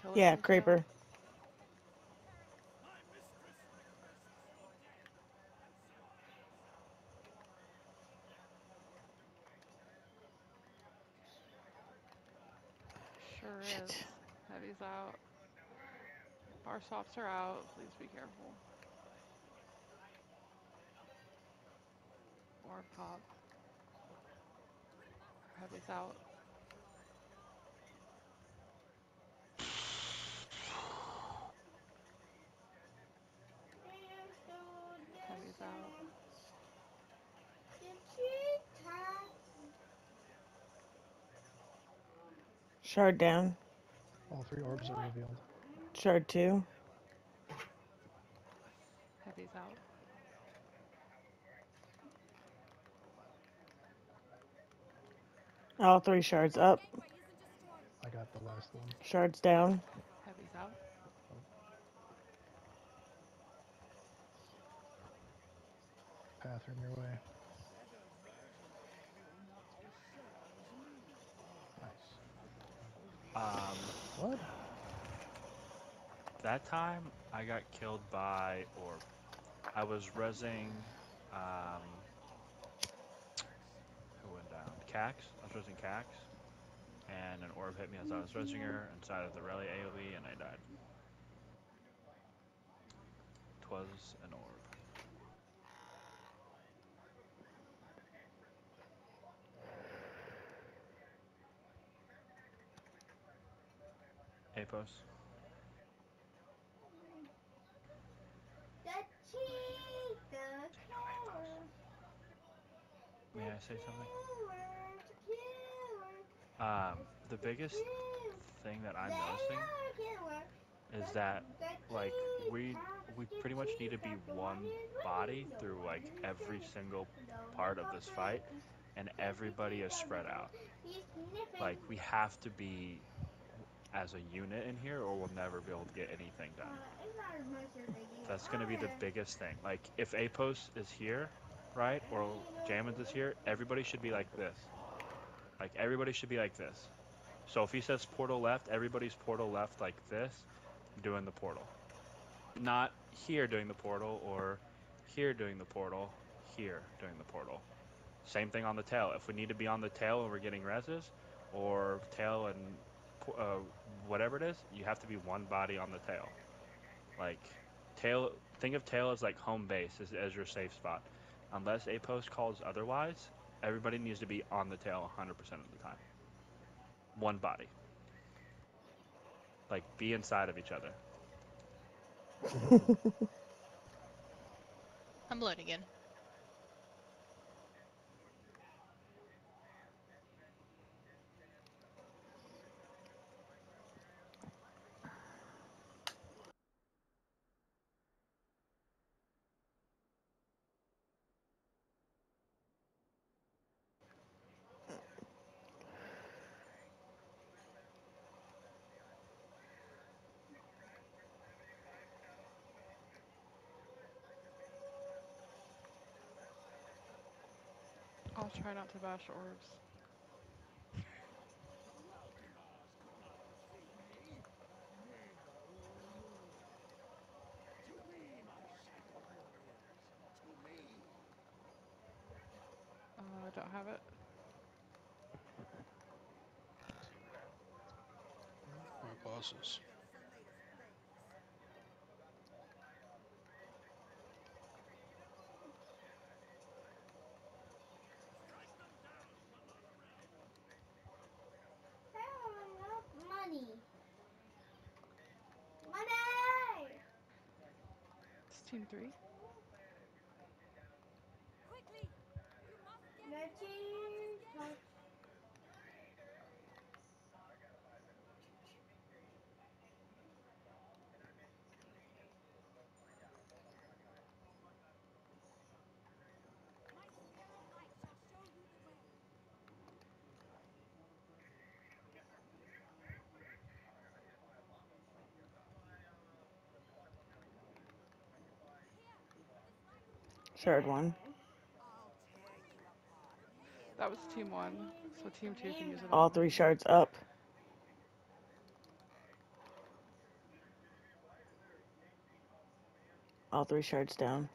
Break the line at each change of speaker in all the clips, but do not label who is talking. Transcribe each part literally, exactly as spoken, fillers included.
Kill
Yeah,
it detail.
creeper.
Sure is.
Shit.
Heavy's out. Bar swaps are out. Please be careful. Orb pop. Heavy's out. Heavy's out.
Shard down.
All three orbs are revealed.
Shard two.
Heavy's out.
All three shards up.
I got the last one.
Shards down.
Heavy's out.
Oh. Path in your way. Nice.
Um,
What?
that time I got killed by orb. I was rezzing, um, who went down? Cax. I was rezzing Cax, and an orb hit me as I was rezzing her inside of the rally AoE, and I died. Twas an orb. Apos. Say no, Apos. May I say something? Um, the biggest thing that I'm noticing is that like we we pretty much need to be one body through like every single part of this fight, and everybody is spread out. Like we have to be as a unit in here, or we'll never be able to get anything done. That's gonna be the biggest thing. Like if Apos is here, right, or Jamins is here, everybody should be like this. Like everybody should be like this. So if he says portal left, everybody's portal left like this, doing the portal. Not here doing the portal or here doing the portal, here doing the portal. Same thing on the tail. If we need to be on the tail and we're getting reses, or tail and uh, whatever it is, you have to be one body on the tail. Like tail, think of tail as like home base as, as your safe spot. Unless a post calls otherwise, everybody needs to be on the tail one hundred percent of the time. One body. Like be inside of each other.
I'm loading in.
I'll try not to bash orbs. Uh, I don't have it.
My bosses.
It's team three.
Shard one.
That was team one, so team two can use it
All
all.
three shards up. All three shards down.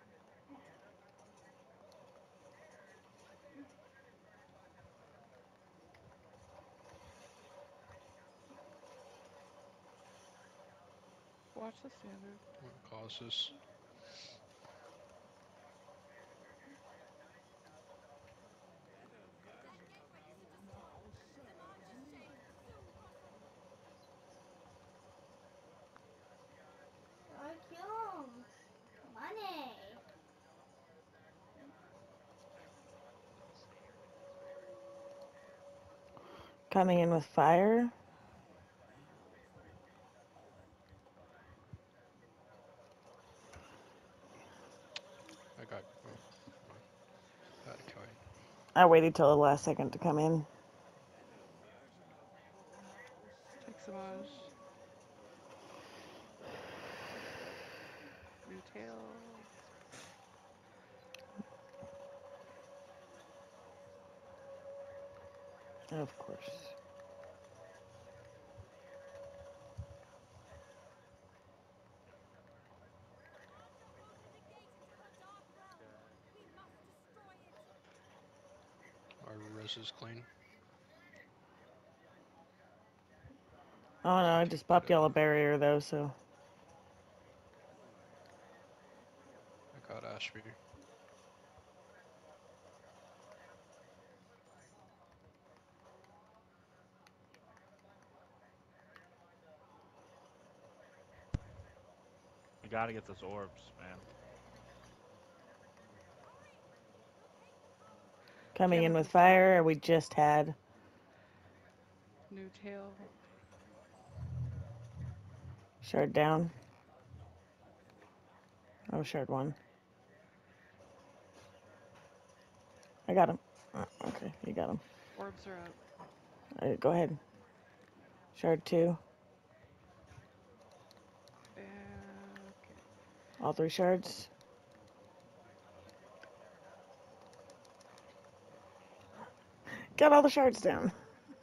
Watch the standard.
What causes?
Money.
Coming in with fire.
I got. Oh, no. Bad coin.
I waited till the last second to come in.
Take Samaj. New tail.
Of course.
Our res is clean.
Oh no, I just popped yellow barrier though, so.
I got Ashby.
We gotta get those orbs, man.
Coming in
Camel
with
just died.
fire, we just had.
New tail.
Shard down. Oh, shard one. I got him. Oh, okay, you got him.
Orbs are up.
Alright, go ahead. Shard two.
And okay.
All three shards. Got all the shards down.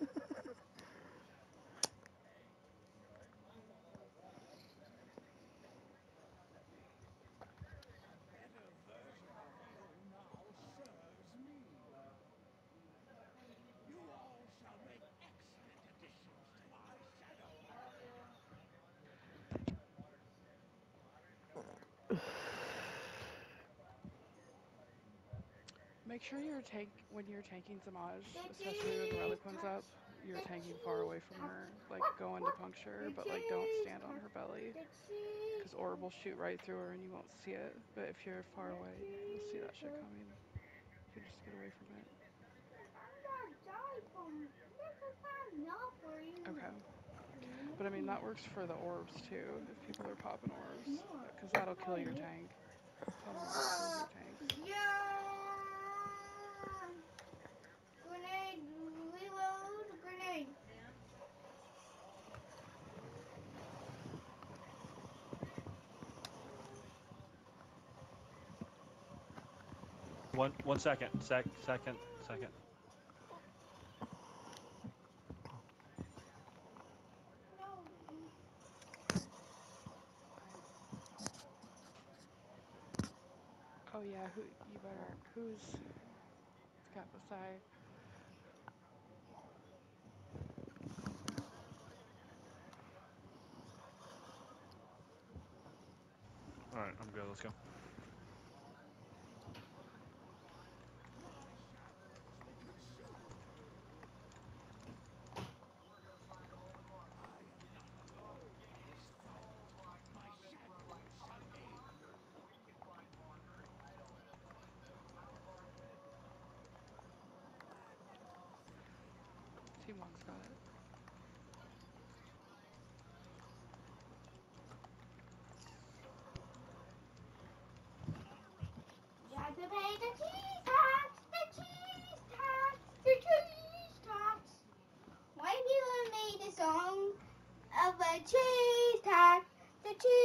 Make sure you're tank when you're tanking Samaj, especially when the relic one's up. You're tanking far away from her. Like go into puncture, but like don't stand on her belly, because orb will shoot right through her and you won't see it. But if you're far away, you'll see that shit coming. You can just get away from it. Okay. But I mean that works for the orbs too. If people are popping orbs, because that'll kill your tank. Popping orbs kills your tanks.
Grenade, reload, grenade.
One one second. Sec second second.
Oh yeah, who you better who's got beside?
Alright, I'm good, let's go.
Team one's got it.
You have to pay the cheese tax, the cheese tax, the cheese tax. White people made a song of a cheese tax, the cheese.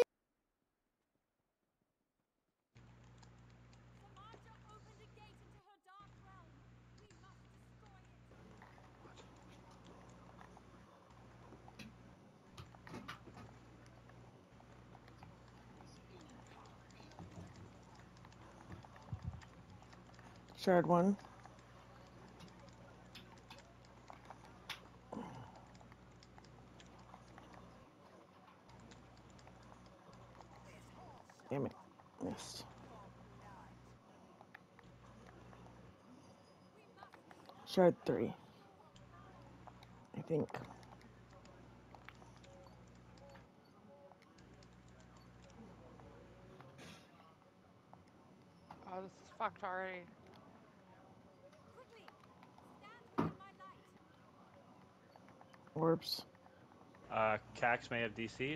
Shard one. Damn it. Missed. Shard three. I think.
Oh, this is fucked already.
Orbs.
Uh, Cax may have D C'd.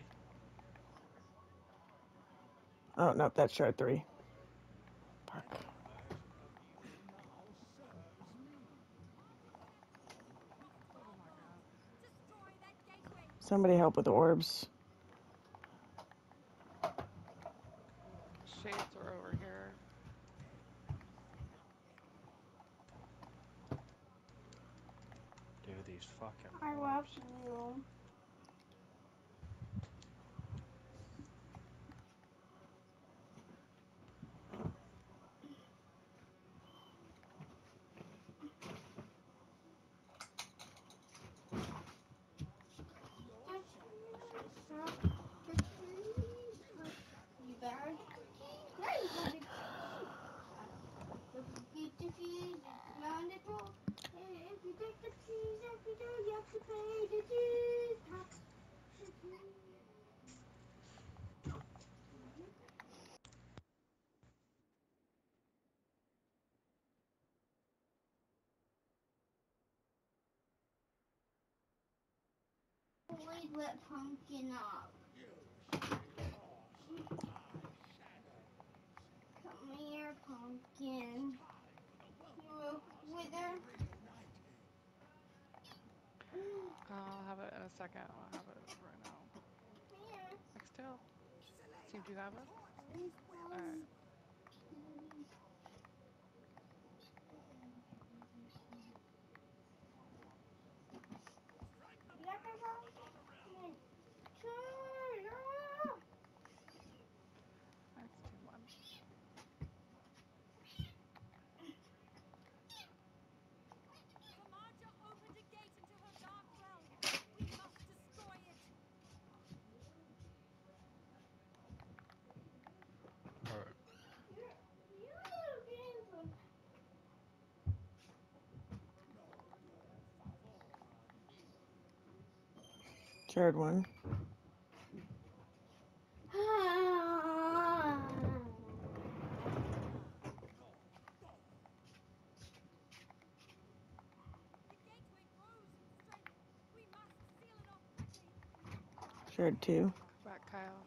Oh, no, that's shard three. Fuck.
Oh my god.
Somebody help with the orbs.
Shades are over here.
Dude, these fucking
I love
orbs.
you. You better. Now you gotta get the fees round the door. If you take the fees every day, you have to pay the fees tax. Always let Pumpkin up. Come here, Pumpkin. You wither.
I'll have it in a second. I'll have it right now.
Here.
Next tail. Seem to have it. Alright. That's too much.
Alright.
Shard one. Shard two.
Come back, Kyle.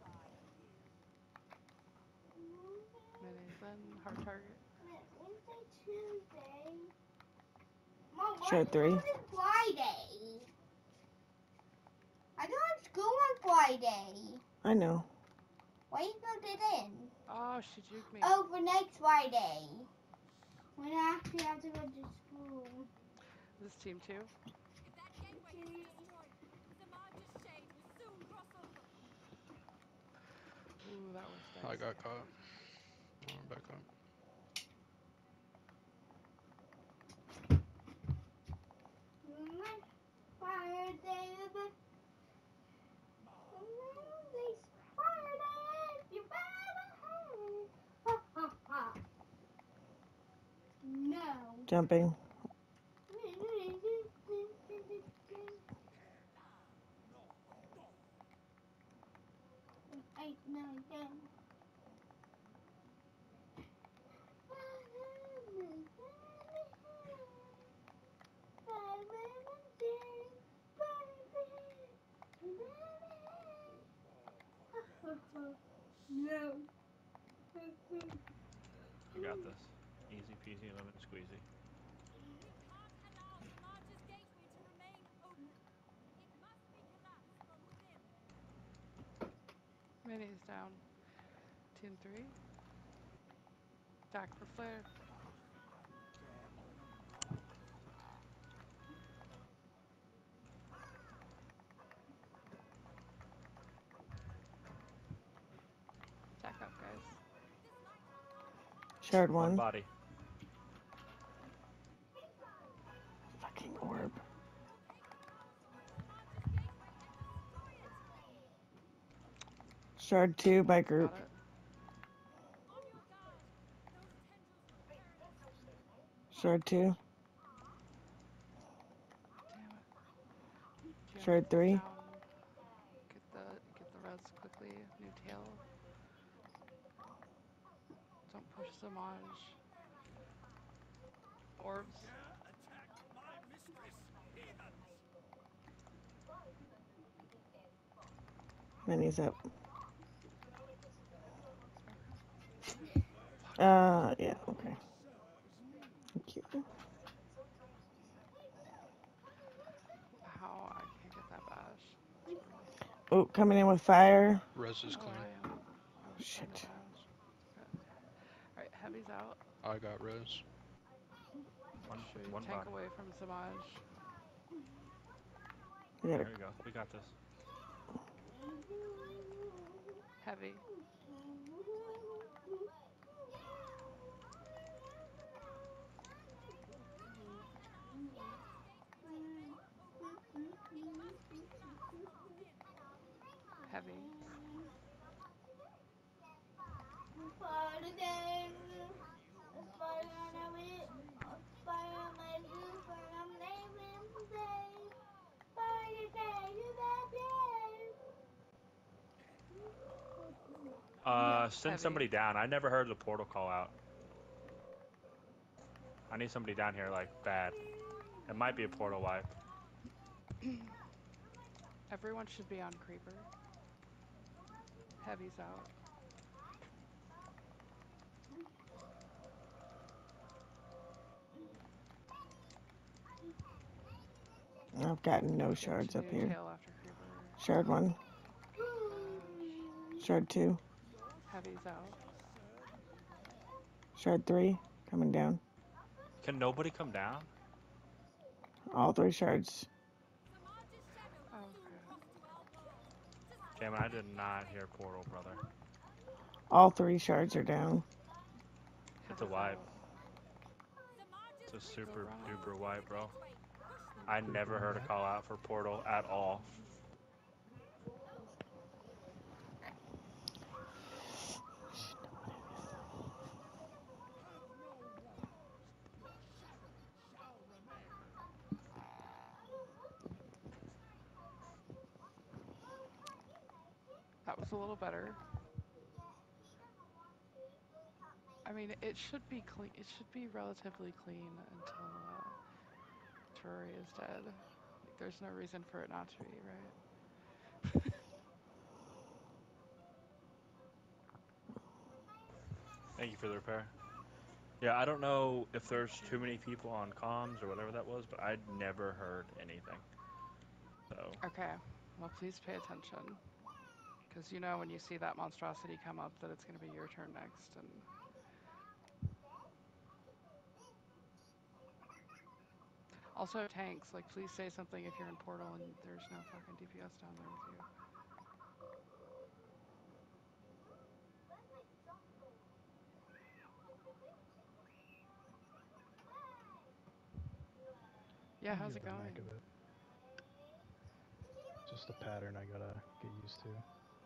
Minis in. Hard target.
Wednesday, Tuesday. Mom, why
Shard
do you
three.
go this Friday? I don't have school on Friday.
I know.
Why you put it in?
Oh, she juked me.
Oh, for next Friday. When I actually have to go to school.
This is team two. Ooh, that was
I
nice.
got caught. I'm back up.
Friday, the Monday's Friday, you better hurry. Ha ha ha. No.
Jumping.
Eight, nine, ten. No.
You got this. Easy peasy lemon squeezy.
Minis down. Team three. Back for flare. Jack up, guys.
Shard
One
one.
body.
Shard two by group.
Got it.
Shard two.
Damn it. Jam
Shard three.
down. Get the get the res quickly. New tail. Don't push Samaj. Orbs.
Minnie's up. Uh, yeah, okay. Thank you.
How I can't get that bash.
Oh, coming in with fire.
Res is
Oh,
clean.
I am. I was trying to
Shit.
bash. Okay. Alright, heavy's out.
I got res.
One,
Should we
one
tank
body.
away from Samaj?
We gotta,
There we go. We got this.
Heavy. Heavy.
Uh, send
Heavy.
somebody down. I never heard the portal call out. I need somebody down here, like, bad. It might be a portal wipe.
Everyone should be on creeper. Heavy's out.
I've got no
Get
shards
to
up
new
here.
tail after creeper.
Shard one.
Bash.
Shard two.
Heavy's out.
Shard three. Coming down.
Can nobody come down?
All three shards.
Oh, crap.
Damn it, I did not hear portal, brother.
All three shards are down.
It's a
Heavy's
wipe.
out.
It's a super duper wipe, bro. I never heard a call out for portal at all.
That was a little better. I mean, it should be clean. It should be relatively clean until uh, Terraria is dead. Like, there's no reason for it not to be, right?
Thank you for the repair. Yeah, I don't know if there's too many people on comms or whatever that was, but I'd never heard anything. So,
Okay. Well, please pay attention. Because you know when you see that monstrosity come up that it's going to be your turn next. And also tanks, like please say something if you're in portal and there's no fucking D P S down there with you. Yeah, how's it
Get the
going?
knack of it. Just a pattern I gotta get used to.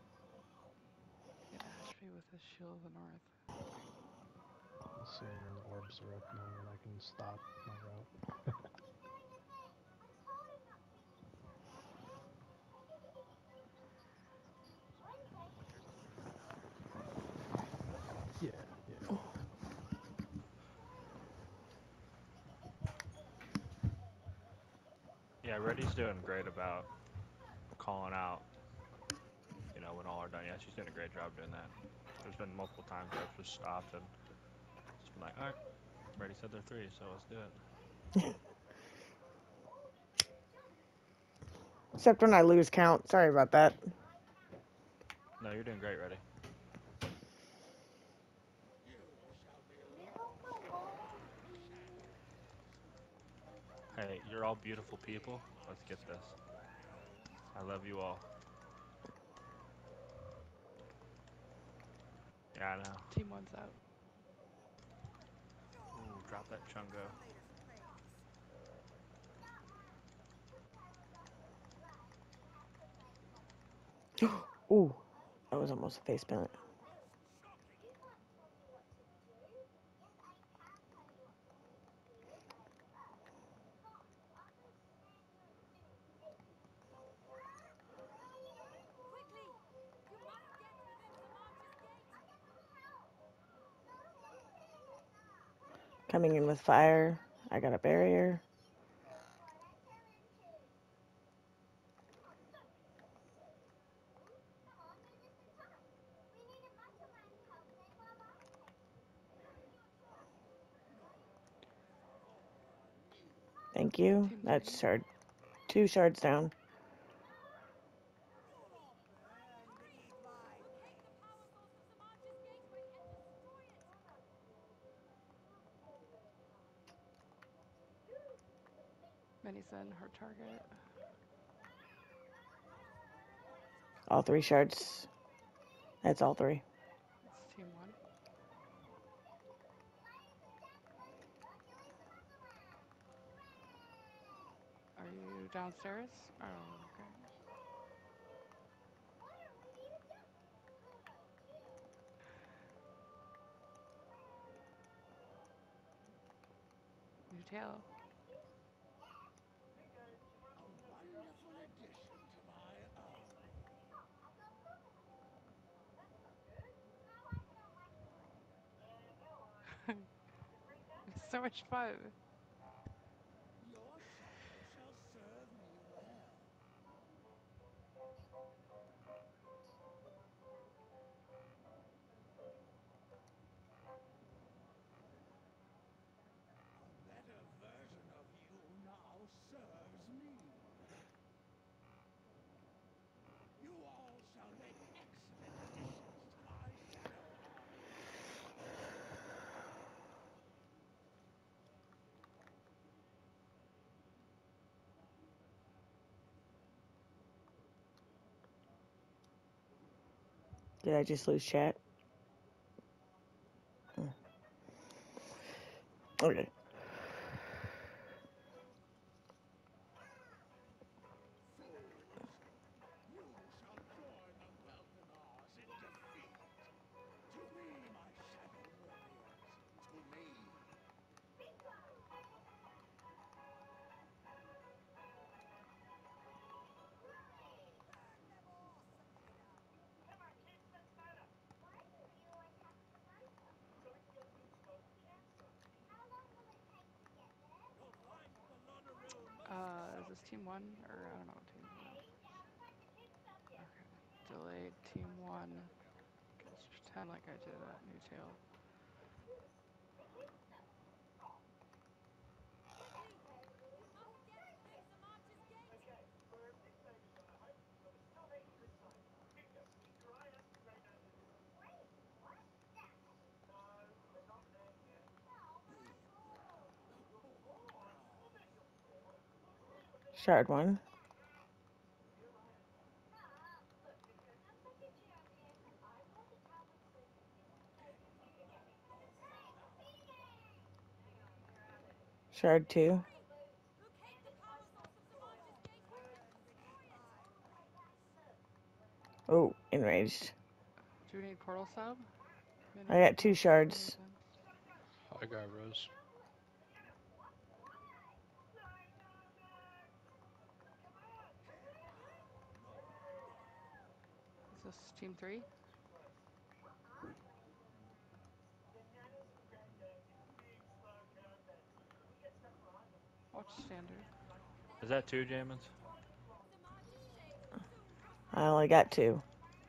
Get Ashby with his Shield of the North.
As soon as the orbs are up, knowing I can stop my route. Yeah, yeah.
yeah, Reddy's doing great about calling out, you know, when all are done. Yeah, she's doing a great job doing that. There's been multiple times where I've just stopped and just been like, alright, Reddy said they're three, so let's do it.
Except when I lose count. Sorry about that.
No, you're doing great, Reddy. Hey, you're all beautiful people. Let's get this. I love you all. Yeah, I know.
Team one's out.
Ooh, drop that chungo.
Ooh. That was almost a face plant. Coming in with fire. I got a barrier. Thank you.
Team
That's
three.
shard. Two shards down.
Medicine, hard target.
All three shards. That's all three.
It's team one. Are you downstairs? Oh, okay. New tail. It's so much fun.
Did I just lose chat? Okay.
Uh, is this team one or I don't know what team it is. Okay. Delayed team one. Let's pretend like I did a new tail.
Shard one. Shard two. Oh, enraged.
Do we need portal sub?
I got two shards.
I got Rose.
Is this team three? Watch standard.
Is that two, Jamins?
I only got two.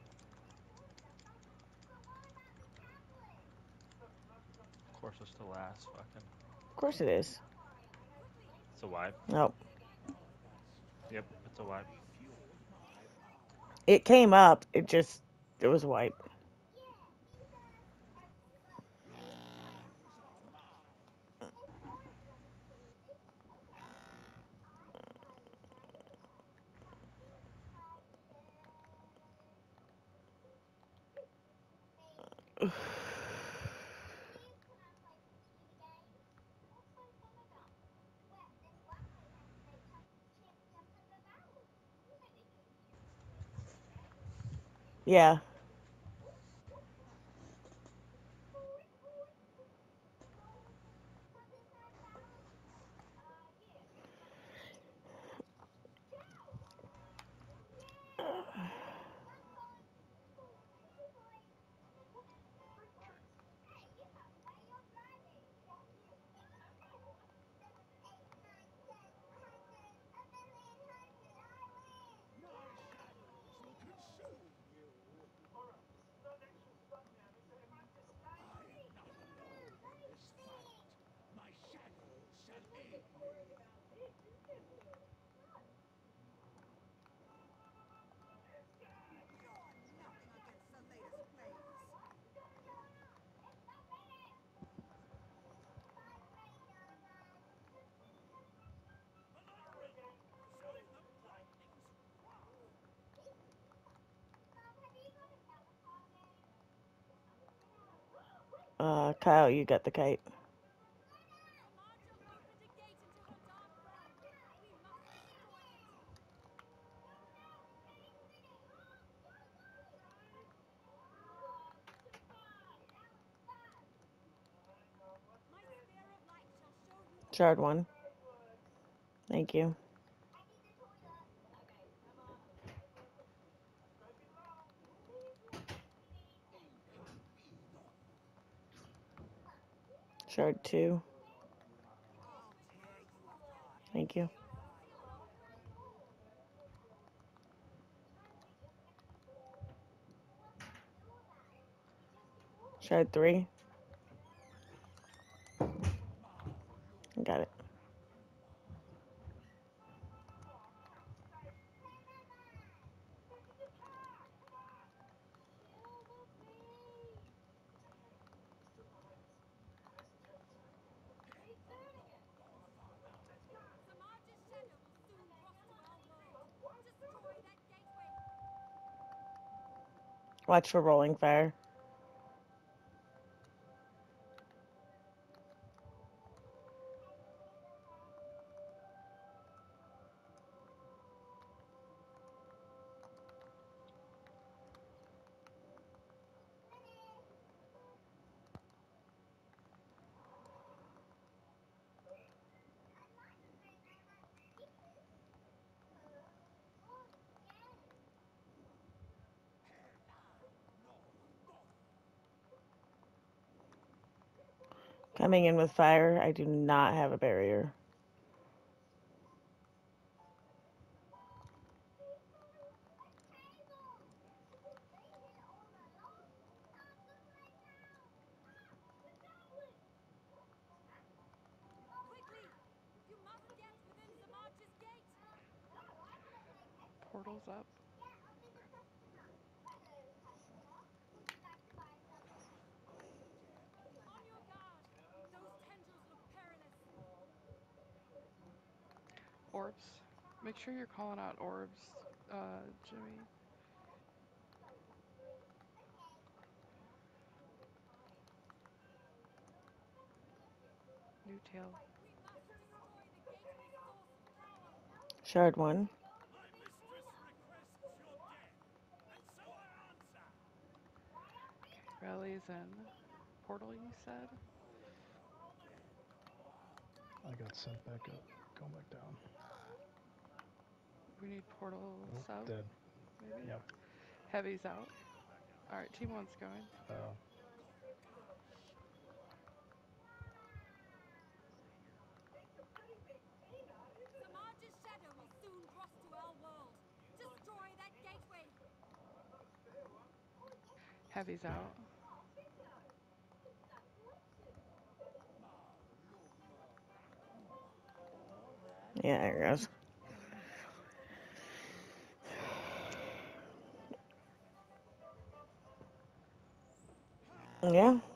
Of course, it's the last fucking.
Of course it is.
It's a wipe.
Nope.
Yep, it's a wipe.
It came up. It just, it was white. Yeah. Uh, Kyle, you got the kite. Shard one. Thank you. Shard two. Thank you. Shard three. Got it. Watch for rolling fire. Coming in with fire. I do not have a barrier.
Portal's up. Orbs. Make sure you're calling out orbs, uh, Jimmy. New tail.
Shard one.
Rallies and portal, you said?
I got sent back up. Go back down.
We need portal
Nope,
south,
dead.
maybe?
Yep.
Heavy's out. Alright, team one's going.
Uh,
Heavy's out.
Yeah, there it goes. Yeah.